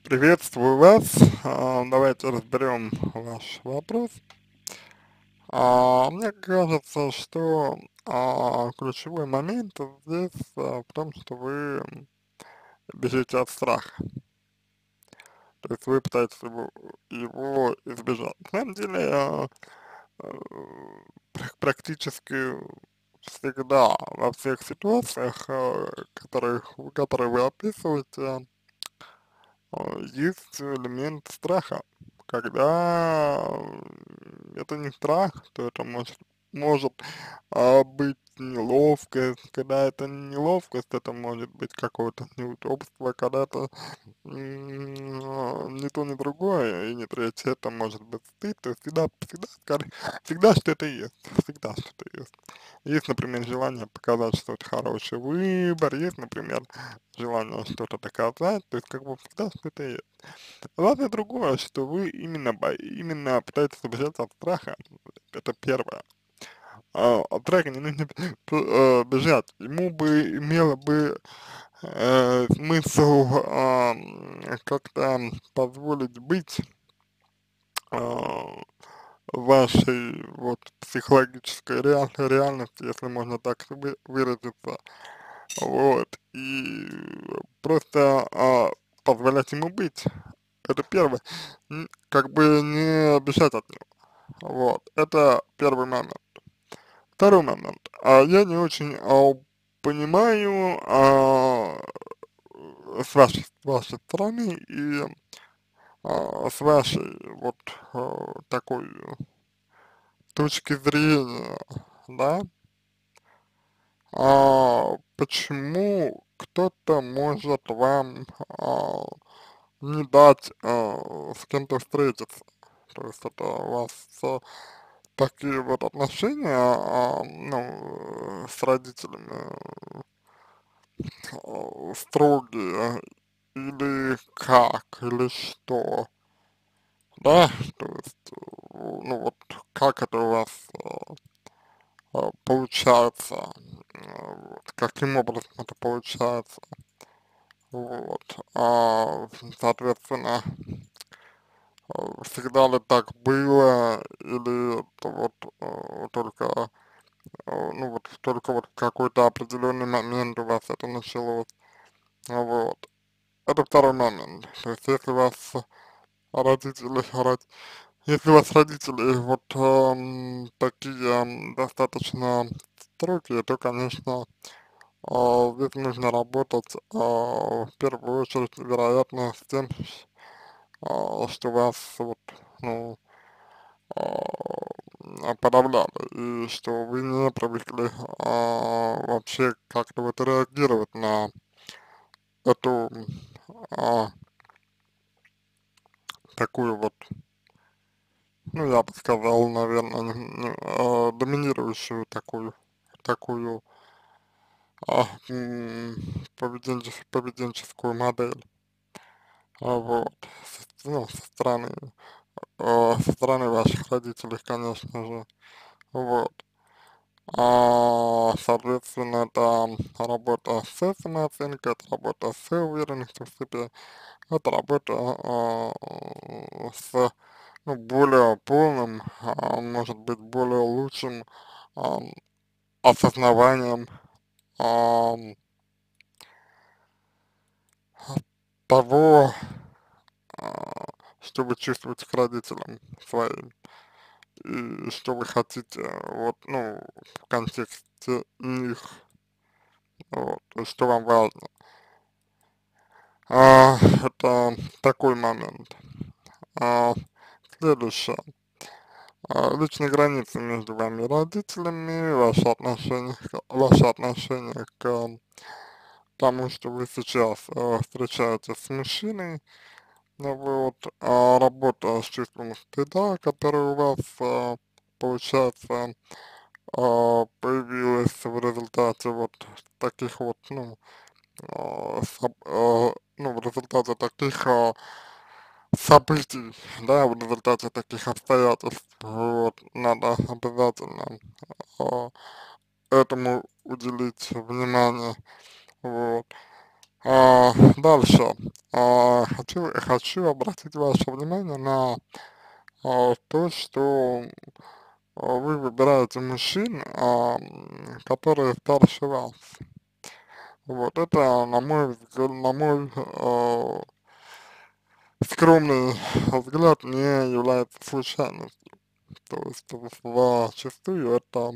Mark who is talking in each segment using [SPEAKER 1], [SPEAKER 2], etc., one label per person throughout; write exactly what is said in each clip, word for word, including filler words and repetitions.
[SPEAKER 1] Приветствую вас. А, Давайте разберем ваш вопрос. А, Мне кажется, что а, ключевой момент здесь а, в том, что вы бежите от страха. То есть вы пытаетесь его, его избежать. На самом деле, а, э, пр- практически всегда во всех ситуациях, а, которых, которые вы описываете, а, есть элемент страха. Когда э, это не страх, то это может, может а, быть неловкость, когда это не неловкость, это может быть какое-то неудобство, когда это м, а, не то, ни другое, и не третье, это может быть стыд, то есть всегда, всегда, скорее, всегда что-то есть, всегда что-то есть. Есть, например, желание показать, что это хороший выбор, есть, например, желание что-то доказать, то есть как бы всегда что-то есть. Главное другое, что вы именно, бо- именно пытаетесь убежать от страха, это первое. А, от страха не нужно п- э, бежать, ему бы имело бы э, смысл а, м, как-то позволить быть а, вашей вот психологической реаль- реальности, если можно так вы- выразиться, вот, и просто а, позволять ему быть. Это первое. Н- Как бы не бежать от него. Вот. Это первый момент. Второй момент. А, я не очень а, понимаю а, с вашей, с вашей стороны и а, с вашей вот а, такой точки зрения, да, а, почему кто-то может вам а, не дать а, с кем-то встретиться. То есть это у вас а, такие вот отношения, а, ну, с родителями а, строгие, или как, или что, да, то есть, э, ну вот, как это у вас а, а, получается, а, вот, каким образом это получается, вот, а, соответственно, а, всегда ли так было, или это вот а, только, а, ну вот, только вот в какой-то определенный момент у вас это началось, а, вот. Это второй момент. То есть, если у вас родители, род- если у вас родители вот ам, такие ам, достаточно строгие, то, конечно, а, здесь нужно работать а, в первую очередь, вероятно, с тем, а, что вас вот, ну, а, подавляли, и что вы не привыкли а, вообще как-то вот реагировать на эту а, такую вот, ну, я бы сказал, наверное, а, доминирующую такую, такую а, м, поведенчес- поведенческую модель, а, вот, с- ну, со стороны, а, со стороны ваших родителей, конечно же, вот. А, соответственно, это работа с самооценкой, это работа с уверенностью в себе, это работа а, с, ну, более полным, а, может быть, более лучшим ам, осознаванием ам, того, а, что вы чувствуете к родителям своим, и что вы хотите, вот, ну, в контексте них, вот, и что вам важно. А, это такой момент. А, следующее. А, личные границы между вами и родителями, ваши отношения, к- ваши отношения к тому, что вы сейчас э, встречаетесь с мужчиной, ну вот, а, работа с чувством стыда, которое у вас а, получается а, появилась в результате вот таких вот, ну, а, соб- а, ну, в результате таких а, событий, да, в результате таких обстоятельств, вот, надо обязательно а, этому уделить внимание, вот. А, дальше. А, хочу, хочу обратить ваше внимание на а, то, что а, вы выбираете мужчин, а, м, которые старше вас. Вот это, на мой взгляд, на мой а, скромный взгляд, не является случайностью. То есть зачастую это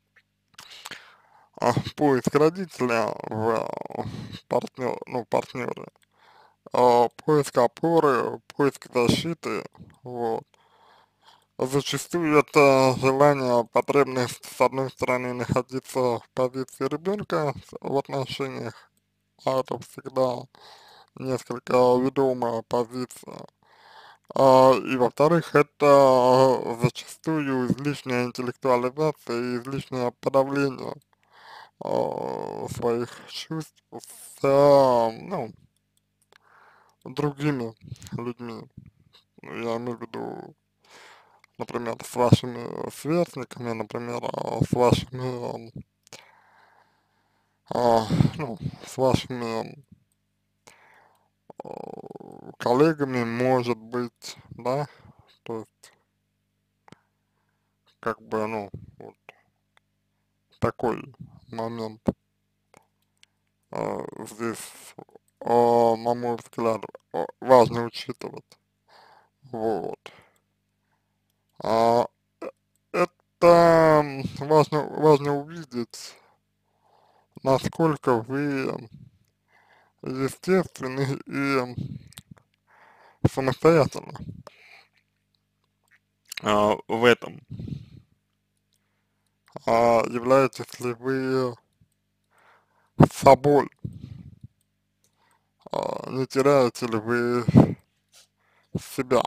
[SPEAKER 1] а, поиск родителя в партнер, ну, партнере, а, поиск опоры, поиск защиты, вот. Зачастую это желание, потребность, с одной стороны, находиться в позиции ребенка в отношениях, а это всегда несколько ведомая позиция. А, и во-вторых, это зачастую излишняя интеллектуализация и излишнее подавление а, своих чувств с, а, ну, другими людьми. Я имею в виду, например, с вашими сверстниками, например, а, с вашими, а, ну, с вашими а, коллегами, может быть, да, то есть, как бы, ну, вот такой момент а, здесь, а, на мой взгляд, а, важно учитывать, вот. А, это важно, важно увидеть, насколько вы естественны и самостоятельны а, в этом. А являетесь ли вы собой, а, не теряете ли вы себя,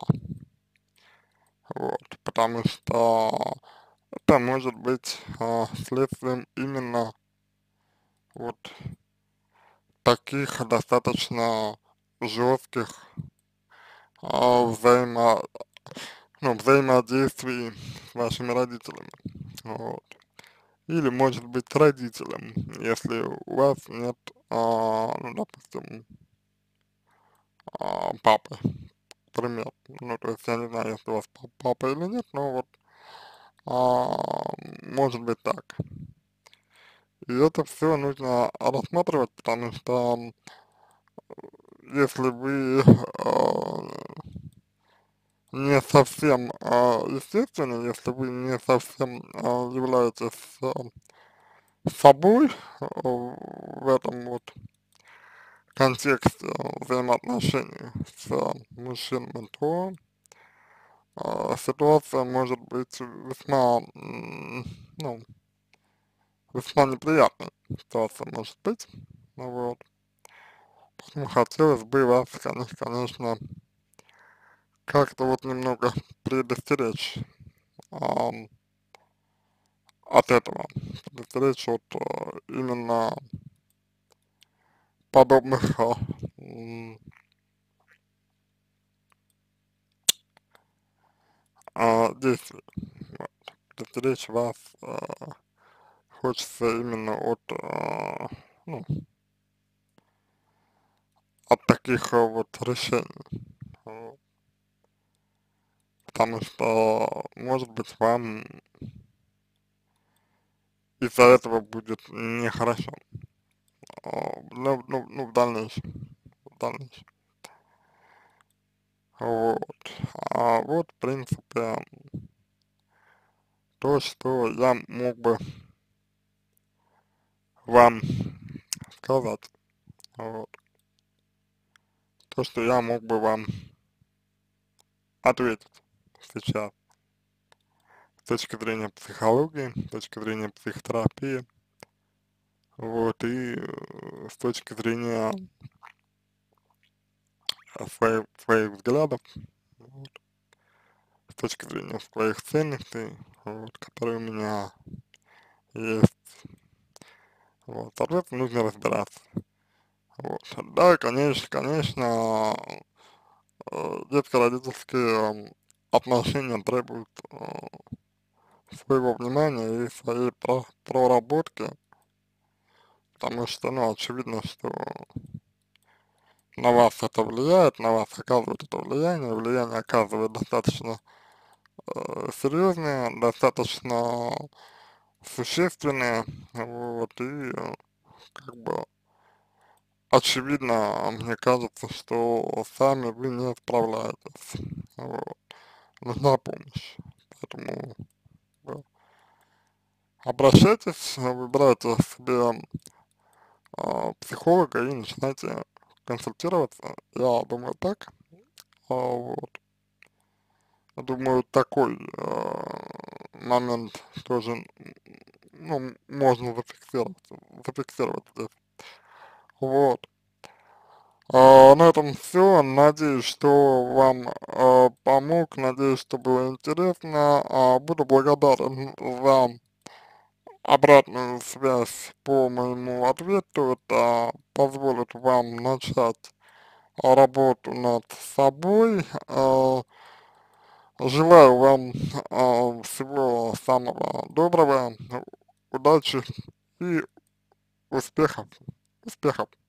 [SPEAKER 1] вот, потому что это может быть а, следствием именно вот таких достаточно жестких а, взаимо, ну, взаимодействий с вашими родителями, вот. Или может быть с родителем, если у вас нет, а, ну, допустим, а, папы, к примеру. Ну, то есть я не знаю, если у вас па- папа или нет, но вот а, может быть так. И это все нужно рассматривать, потому что если вы а, не совсем а, естественны, если вы не совсем а, являетесь а, собой а, в этом вот контексте взаимоотношений с а, мужчинами, то а, ситуация может быть весьма, м, ну, весьма неприятной ситуация может быть, ну вот. Поэтому хотелось бы вас, конечно, конечно, как-то вот немного предостеречь ам, от этого, предостеречь от а, именно подобных а, м, а, действий. Вот. Предостеречь вас а, хочется именно от, а, ну, от таких а, вот решений. Вот. Потому что, может быть, вам из-за этого будет нехорошо, а, ну, ну, ну, в дальнейшем, в дальнейшем. Вот. А вот, в принципе, то, что я мог бы вам сказать. Вот. То, что я мог бы вам ответить сейчас с точки зрения психологии, с точки зрения психотерапии, вот, и э, с точки зрения а, своих, своих взглядов, вот, с точки зрения своих ценностей, вот, которые у меня есть. Вот, соответственно, нужно разбираться. Вот. Да, конечно, конечно, э, детско-родительские м, отношения требуют э, своего внимания и своей про проработки, потому что, ну, очевидно, что на вас это влияет, на вас оказывает это влияние, влияние оказывает достаточно э, серьезное, достаточно существенное, вот, и э, как бы очевидно, мне кажется, что сами вы не справляетесь, вот, нужна помощь, поэтому да, обращайтесь, выбирайте себе а, психолога и начинайте консультироваться, я думаю так, а, вот. Думаю, такой э, момент тоже, м, ну, можно зафиксировать, зафиксировать здесь. Вот. А, на этом все. Надеюсь, что вам э, помог. Надеюсь, что было интересно. А, буду благодарен за обратную связь по моему ответу. Это позволит вам начать работу над собой. А, желаю вам а, всего самого доброго, удачи и успехов. Успехов.